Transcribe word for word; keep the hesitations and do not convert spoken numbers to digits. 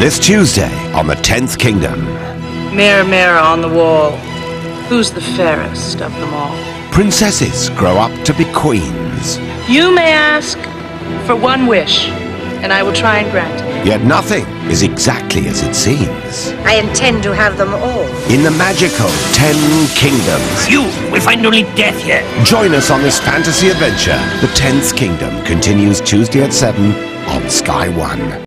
This Tuesday on the Tenth Kingdom. Mirror, mirror on the wall, who's the fairest of them all? Princesses grow up to be queens. You may ask for one wish, and I will try and grant it. Yet nothing is exactly as it seems. I intend to have them all. In the magical Ten Kingdoms. You will find only death here. Join us on this fantasy adventure. The Tenth Kingdom continues Tuesday at seven on Sky One.